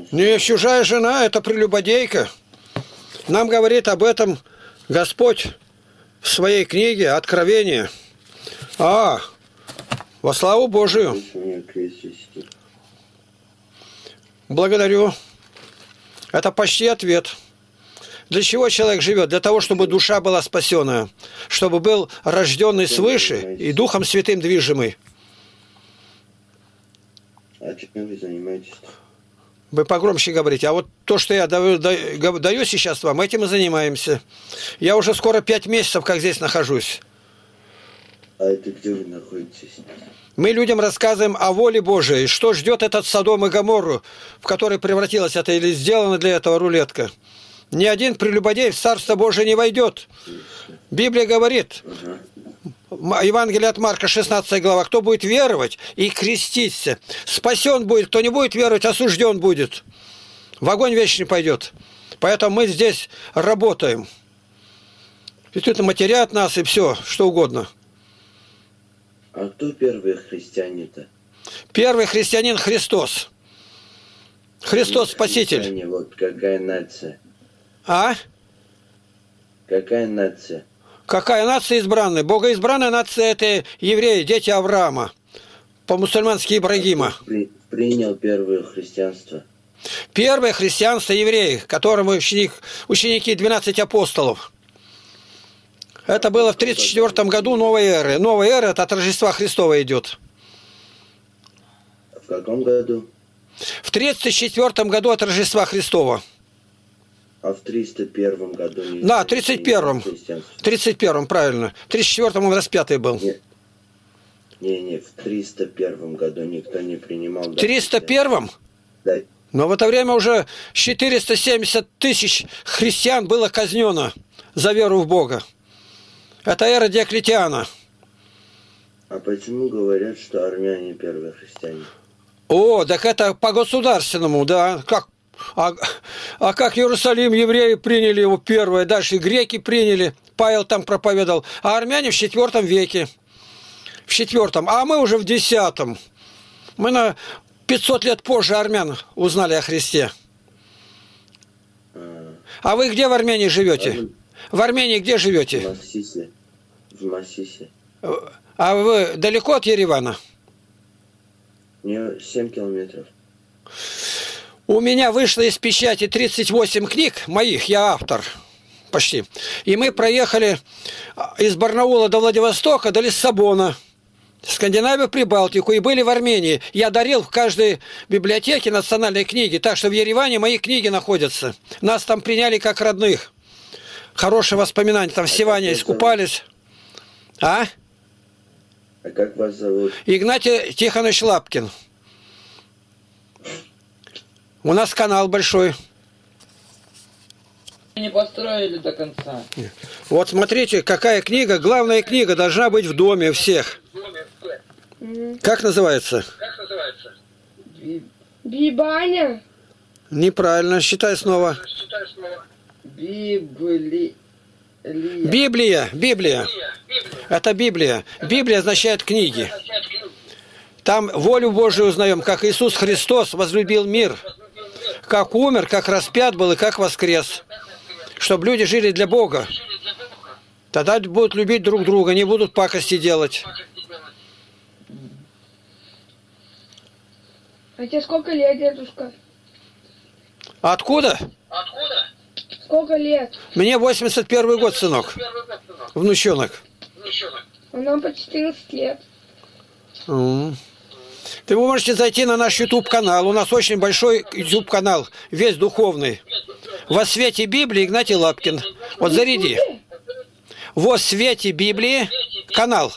Не, чужая жена, это прелюбодейка. Нам говорит об этом Господь в своей книге Откровение. Во славу Божию. Благодарю. Это почти ответ. Для чего человек живет? Для того, чтобы душа была спасенная, чтобы был рожденный свыше и Духом Святым движимый. А чем вы занимаетесь? Вы погромче говорите. А вот то, что я даю сейчас вам, этим и занимаемся. Я уже скоро 5 месяцев, как здесь нахожусь. А это где вы находитесь? Мы людям рассказываем о воле Божией, что ждет этот Содом и Гоморру, в который превратилась это или сделана для этого рулетка. Ни один прелюбодей в Царство Божие не войдет. Библия говорит, Евангелие от Марка, 16 глава, кто будет веровать и креститься, спасен будет, кто не будет веровать, осужден будет. В огонь вечный пойдет. Поэтому мы здесь работаем. И тут матерят нас, и все, что угодно. А кто первые христиане-то? Первый христианин Христос. Христос Спаситель. Христиане, вот какая нация? Какая нация? Какая нация избранная? Богоизбранная нация – это евреи, дети Авраама. По-мусульмански Ибрагима. Принял первое христианство. Первое христианство евреи, которому ученики 12 апостолов. Это было в 1934 году новой эры. Новая эра – это от Рождества Христова идет. В каком году? В 1934 году от Рождества Христова. А в 301 году? Да, в 31-м. В 31-м, правильно. В 34-м он распятый был. Не, в 301 году никто не принимал. В 301-м? Да. Но в это время уже 470 тысяч христиан было казнено за веру в Бога. Это эра Диоклетиана. А почему говорят, что армяне первые христиане? Так это по государственному, да. А как Иерусалим евреи приняли его первое, дальше греки приняли, Павел там проповедовал, а армяне в 4 веке. В 4, а мы уже в 10. Мы на 500 лет позже армян узнали о Христе. А вы где в Армении живете? В Армении где живете? В Масисе. А вы далеко от Еревана? Мне 7 километров. У меня вышло из печати 38 книг моих, я автор почти. И мы проехали из Барнаула до Владивостока, до Лиссабона, Скандинавию, Прибалтику, и были в Армении. Я дарил в каждой библиотеке национальные книги, так что в Ереване мои книги находятся. Нас там приняли как родных. Хорошие воспоминания, там в Севане искупались. А как вас зовут? Игнатий Тихонович Лапкин. У нас канал большой. Не построили до конца. Вот смотрите, какая книга. Главная книга должна быть в доме всех. Как называется? Бибаня. Неправильно. Считай снова. Библия. Это Библия. Библия означает книги. Там волю Божию узнаем, как Иисус Христос возлюбил мир, как умер, как распят был и как воскрес. Чтобы люди жили для Бога. Тогда будут любить друг друга, не будут пакости делать. А тебе сколько лет, дедушка? Откуда? Сколько лет? Мне 81 год, сынок. Внучонок. А нам по 14 лет. Вы можете зайти на наш YouTube-канал. У нас очень большой YouTube-канал, весь духовный. «Во свете Библии» Игнатий Лапкин. Вот заряди. «Во свете Библии» канал.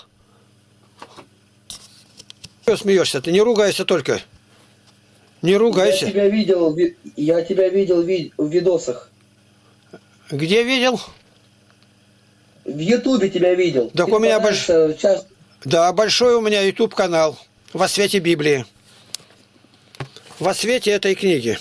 Что смеешься? Ты не ругайся только. Не ругайся. Я тебя видел в видосах. Где видел? В Ютубе тебя видел. Так у меня большой. Да, большой у меня YouTube-канал. «Во свете Библии». Во свете этой книги.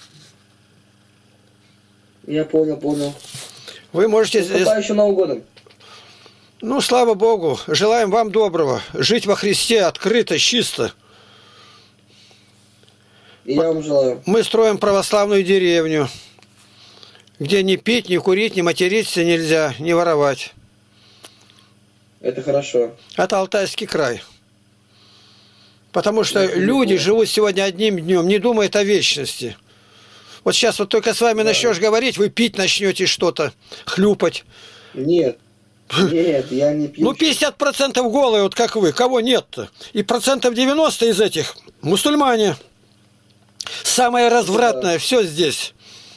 Я понял. Вы можете... Наступающим Новым годом. Ну, слава Богу. Желаем вам доброго. Жить во Христе открыто, чисто. И я вам желаю. Мы строим православную деревню, где ни пить, ни курить, ни материться нельзя, ни воровать. Это хорошо. Это Алтайский край. Потому что люди живут сегодня одним днем, не думают о вечности. Вот сейчас вот только с вами начнешь говорить, вы пить начнете что-то, хлюпать. Нет, я не пью. Ну, 50% голые, вот как вы. Кого нет-то? И 90% из этих мусульмане. Самое развратное, все здесь.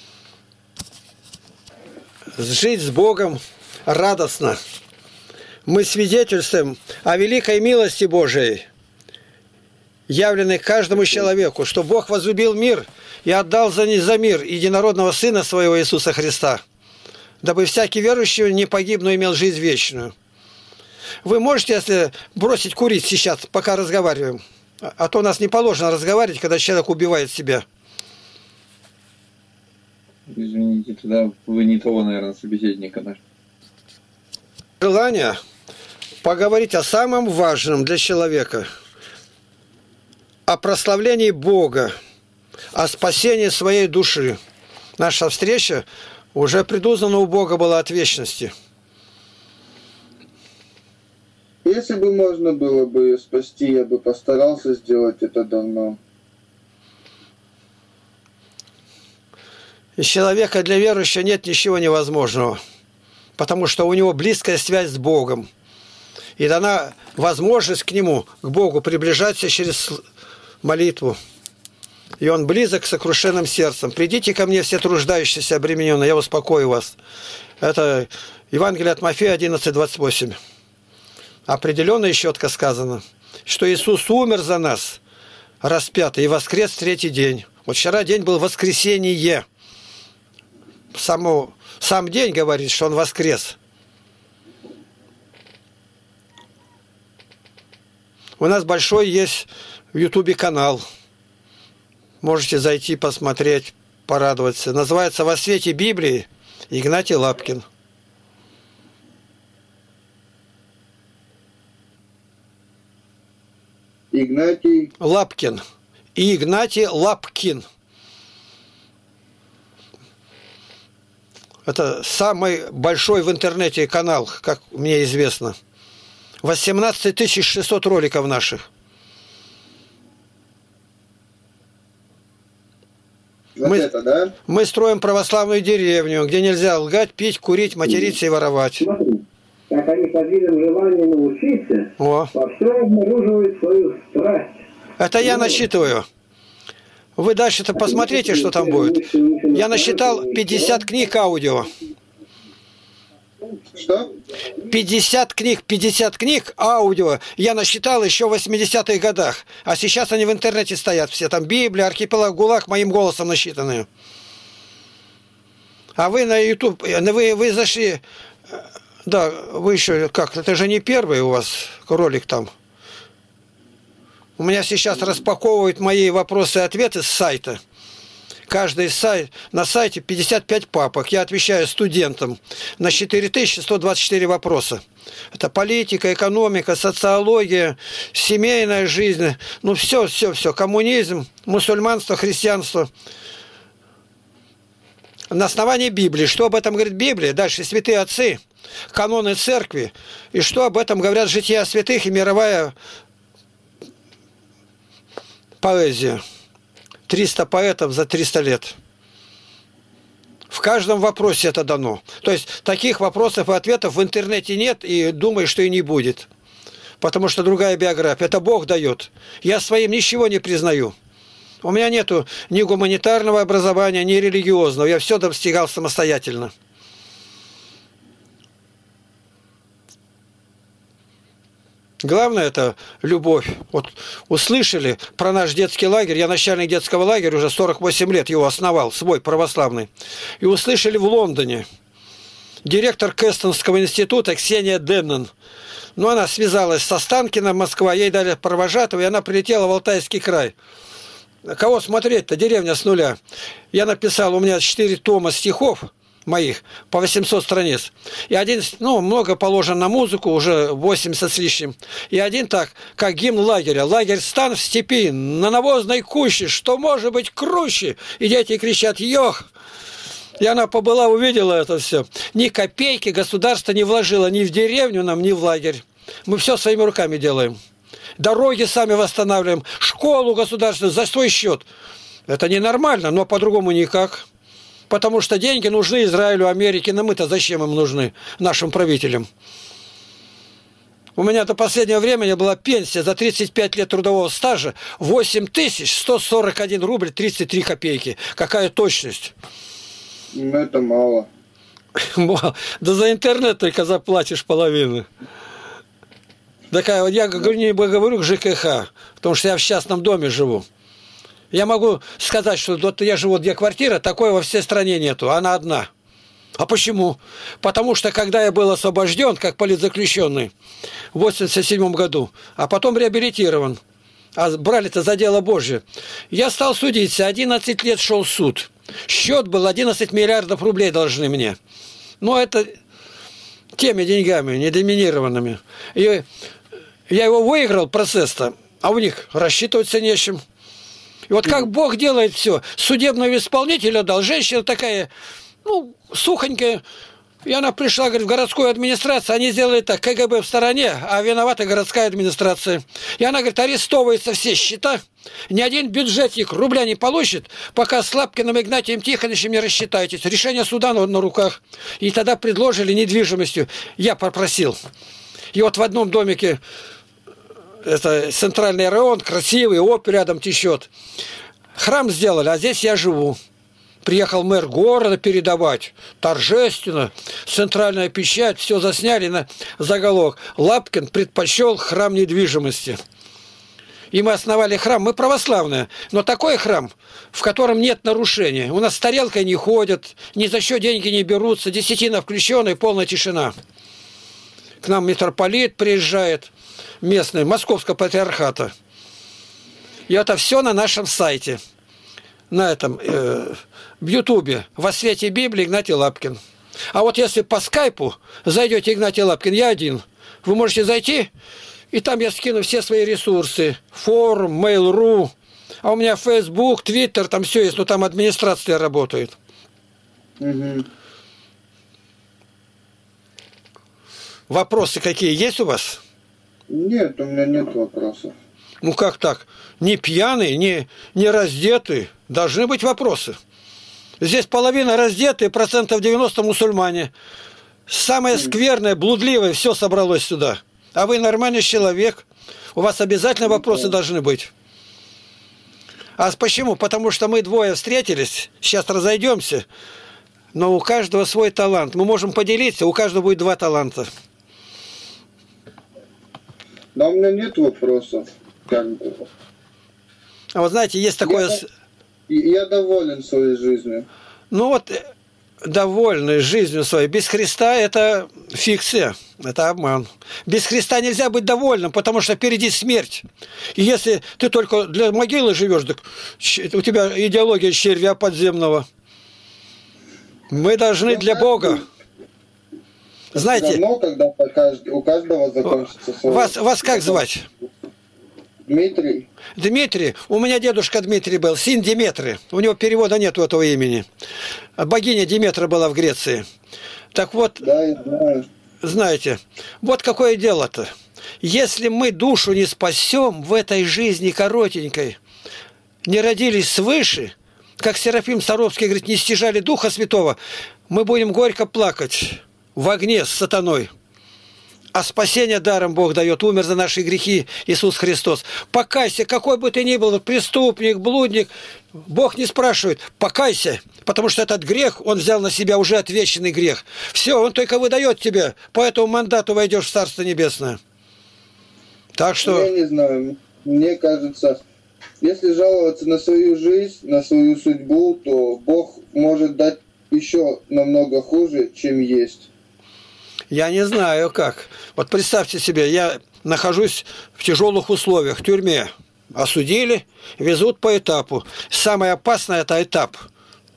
Жить с Богом радостно. Мы свидетельствуем о великой милости Божией, явленной каждому человеку, что Бог возлюбил мир и отдал за мир единородного Сына Своего Иисуса Христа, дабы всякий верующий не погиб, но имел жизнь вечную. Вы можете, если бросить курить сейчас, пока разговариваем, а то у нас не положено разговаривать, когда человек убивает себя. Извините, тогда вы не того, наверное, собеседника нашли. Желание поговорить о самом важном для человека, о прославлении Бога, о спасении своей души. Наша встреча уже предузнана у Бога была от вечности. Если бы можно было бы спасти, я бы постарался сделать это давно. Из человека для верующего нет ничего невозможного, потому что у него близкая связь с Богом. И дана возможность к Нему, к Богу, приближаться через молитву. И Он близок к сокрушенным сердцам. «Придите ко мне, все труждающиеся, обремененные, я успокою вас». Это Евангелие от Матфея 11:28. Определенно и четко сказано, что Иисус умер за нас, распятый, и воскрес в третий день. Вот вчера день был воскресение. Сам день говорит, что Он воскрес. У нас большой есть в Ютубе канал. Можете зайти, посмотреть, порадоваться. Называется «Во свете Библии» Игнатий Лапкин. Игнатий Лапкин. И Игнатий Лапкин. Это самый большой в интернете канал, как мне известно. 18 600 роликов наших. Мы строим православную деревню, где нельзя лгать, пить, курить, материться и воровать. Смотри, как они под видом желания научиться, во всем обнаруживают свою страсть. Это я насчитываю. Вы дальше-то посмотрите, что там будет. Я насчитал 50 книг аудио. Что? 50 книг аудио я насчитал еще в 80-х годах. А сейчас они в интернете стоят все. Там Библия, Архипелаг, ГУЛАГ моим голосом насчитанные. А вы на YouTube, вы зашли... Да, вы еще как? Это же не первый у вас ролик там. У меня сейчас распаковывают мои вопросы и ответы с сайта. Каждый сайт, на сайте 55 папок. Я отвечаю студентам на 4124 вопроса. Это политика, экономика, социология, семейная жизнь. Ну, все. Коммунизм, мусульманство, христианство. На основании Библии. Что об этом говорит Библия? Дальше святые отцы, каноны церкви. И что об этом говорят жития святых и мировая поэзия. 300 поэтов за 300 лет. В каждом вопросе это дано. То есть таких вопросов и ответов в интернете нет, и думаю, что и не будет. Потому что другая биография. Это Бог дает. Я своим ничего не признаю. У меня нету ни гуманитарного образования, ни религиозного. Я все достигал самостоятельно. Главное это любовь. Вот услышали про наш детский лагерь. Я начальник детского лагеря, уже 48 лет его основал, свой православный. И услышали в Лондоне. Директор Кэстонского института Ксения Деннон. Ну, она связалась со Останкиным, Москва, ей дали провожатого, и она прилетела в Алтайский край. Кого смотреть-то? Деревня с нуля. Я написал, у меня 4 тома стихов моих, по 800 страниц. И один, ну, много положено на музыку, уже 80 с лишним. И один так, как гимн лагеря. Лагерь стан в степи, на навозной куще, что может быть круче? И дети кричат: «Йох!» И она побыла, увидела это все. Ни копейки государство не вложило ни в деревню нам, ни в лагерь. Мы все своими руками делаем. Дороги сами восстанавливаем, школу государственную за свой счет. Это ненормально, но по-другому никак. Потому что деньги нужны Израилю, Америке, но мы-то зачем им нужны, нашим правителям? У меня до последнего времени была пенсия за 35 лет трудового стажа 8141 рубль 33 копейки. Какая точность? Ну, это мало. Да за интернет только заплатишь половину. Такая, я не говорю к ЖКХ, потому что я в частном доме живу. Я могу сказать, что вот я живу, где квартира, такой во всей стране нету, она одна. А почему? Потому что когда я был освобожден, как политзаключенный, в 1987 году, а потом реабилитирован, а брали-то за дело Божье, я стал судиться, 11 лет шел суд. Счет был 11 миллиардов рублей должны мне. Но это теми деньгами, недоминированными. И я его выиграл, процесс-то, а у них рассчитываться нечем. И вот как Бог делает все. Судебного исполнителя дал. Женщина такая, ну, сухонькая. И она пришла, говорит, в городскую администрацию. Они сделали так, КГБ в стороне, а виновата городская администрация. И она, говорит, арестовываются все счета. Ни один бюджетник рубля не получит, пока с Лапкиным Игнатием Тихоновичем не рассчитаетесь. Решение суда на руках. И тогда предложили недвижимостью. Я попросил. И вот в одном домике... Это центральный район, красивый, оп, рядом течет. Храм сделали, а здесь я живу. Приехал мэр города передавать. Торжественно. Центральная печать, все засняли на заголовок. Лапкин предпочел храм недвижимости. И мы основали храм. Мы православные. Но такой храм, в котором нет нарушений. У нас с тарелкой не ходят, ни за что деньги не берутся. Десятина включенная, полная тишина. К нам митрополит приезжает. Местный, Московского патриархата. И это все на нашем сайте. На этом, в Ютубе. «Во свете Библии» Игнатий Лапкин. А вот если по скайпу зайдете Игнатий Лапкин, я один, вы можете зайти, и там я скину все свои ресурсы. Форум, Mail.ru. А у меня Facebook, Twitter, там все есть, но там администрация работает. Угу. Вопросы какие есть у вас? Нет, у меня нет вопросов. Ну как так? Не пьяный, не раздетый. Должны быть вопросы. Здесь половина раздетые, 90% мусульмане. Самое скверное, блудливое, все собралось сюда. А вы нормальный человек. У вас обязательно вопросы должны быть. А почему? Потому что мы двое встретились, сейчас разойдемся, но у каждого свой талант. Мы можем поделиться, у каждого будет 2 таланта. Да, у меня нет вопросов. Как бы. А вот знаете, есть такое... Я доволен своей жизнью. Ну вот, довольны жизнью своей. Без Христа это фикция, это обман. Без Христа нельзя быть довольным, потому что впереди смерть. И если ты только для могилы живешь, так у тебя идеология червя подземного. Мы должны для Бога. Знаете, равно, когда у каждого закончится свой... Вас как звать? Дмитрий. Дмитрий. У меня дедушка Дмитрий был, сын Диметры. У него перевода нет у этого имени. Богиня Диметра была в Греции. Так вот, да, я знаю. Знаете, вот какое дело-то. Если мы душу не спасем в этой жизни коротенькой, не родились свыше, как Серафим Саровский говорит, не стяжали Духа Святого, мы будем горько плакать в огне с сатаной. А спасение даром Бог дает. Умер за наши грехи Иисус Христос. Покайся, какой бы ты ни был, преступник, блудник. Бог не спрашивает, покайся. Потому что этот грех, он взял на себя уже отвеченный грех. Все, он только выдает тебе. По этому мандату войдешь в Царство Небесное. Так что... Я не знаю. Мне кажется, если жаловаться на свою жизнь, на свою судьбу, то Бог может дать еще намного хуже, чем есть. Я не знаю как. Вот представьте себе, я нахожусь в тяжелых условиях, в тюрьме. Осудили, везут по этапу. Самое опасное – это этап.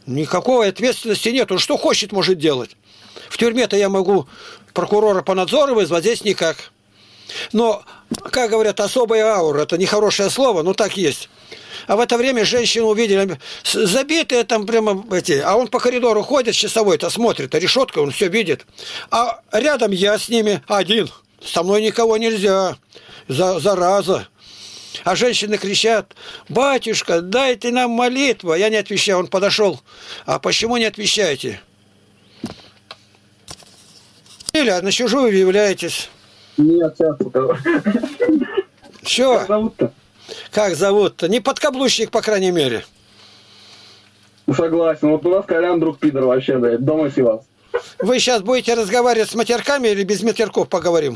Никакой ответственности нет. Он что хочет, может делать. В тюрьме-то я могу прокурора по надзору вызвать, здесь никак. Но, как говорят, особая аура, это нехорошее слово, но так есть. А в это время женщину увидели, забитые там прямо эти, а он по коридору ходит, часовой-то смотрит, а решетка, он все видит. А рядом я с ними один, со мной никого нельзя, зараза. А женщины кричат: батюшка, дайте нам молитву. Я не отвечаю, он подошел. А почему не отвечаете? Или на чужую вы являетесь. Нет, Чё? Как зовут-то? Как зовут-то? Не подкаблучник, по крайней мере. Согласен. Вот у нас Колян друг пидор вообще, да, дома вас. Вы сейчас будете разговаривать с матерками или без матерков поговорим?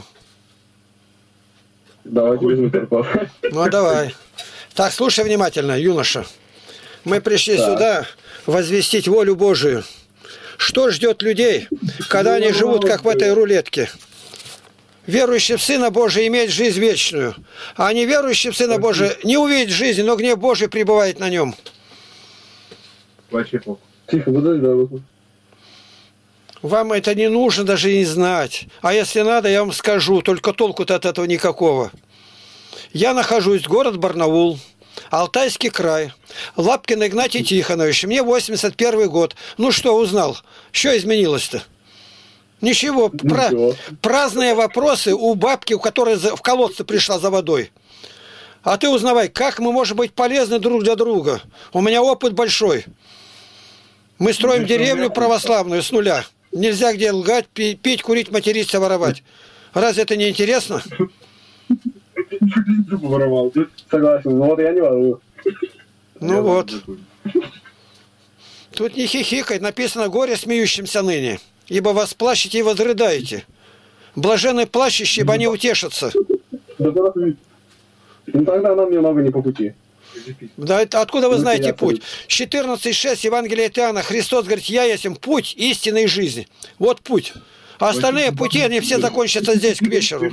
Давайте без матерков. Ну, давай. Так, слушай внимательно, юноша. Мы пришли сюда возвестить волю Божию. Что ждет людей, когда они живут, как в этой рулетке? Верующий в Сына Божия имеет жизнь вечную, а неверующий в Сына Божия не увидит жизни, но гнев Божий пребывает на нем. Тихо, подожди. Вам это не нужно даже не знать. А если надо, я вам скажу, только толку-то от этого никакого. Я нахожусь в город Барнаул, Алтайский край, Лапкин Игнатий Тихонович, мне 81 год. Ну что, узнал? Что изменилось-то? Ничего. Праздные вопросы у бабки, у которой в колодце пришла за водой. А ты узнавай, как мы можем быть полезны друг для друга. У меня опыт большой. Мы строим деревню православную с нуля. Нельзя где лгать, пить, курить, материться, воровать. Разве это не интересно? Согласен, вот я не ворую. Ну вот. Тут не хихикай, написано: горе смеющимся ныне, ибо вас плачете и возрыдаете. Блаженны плачущие, ибо они утешатся. Ну тогда нам немного не по пути. Да, это откуда вы знаете путь? 14.6 Евангелия от Иоанна. Христос говорит: я есть путь истинной жизни. Вот путь. А остальные пути, они все закончатся здесь к вечеру.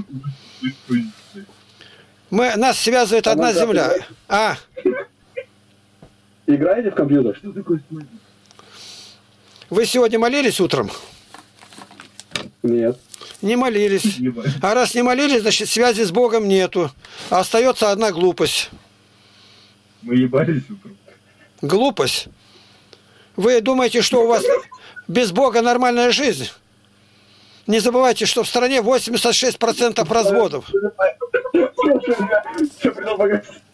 Нас связывает одна земля. А? Играете в компьютер? Вы сегодня молились утром? Нет. Не молились. А раз не молились, значит, связи с Богом нету. А остается одна глупость. Мы ебались утром. Глупость? Вы думаете, что у вас без Бога нормальная жизнь? Не забывайте, что в стране 86% разводов.